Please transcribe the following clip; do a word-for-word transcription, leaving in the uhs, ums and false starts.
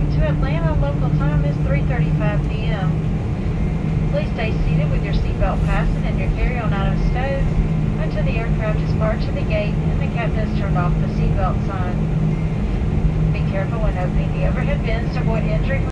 To Atlanta, local time is three thirty-five p m Please stay seated with your seatbelt fastened and your carry-on items stowed until the aircraft is parked to the gate and the captain has turned off the seatbelt sign. Be careful when opening the overhead bins to avoid injury.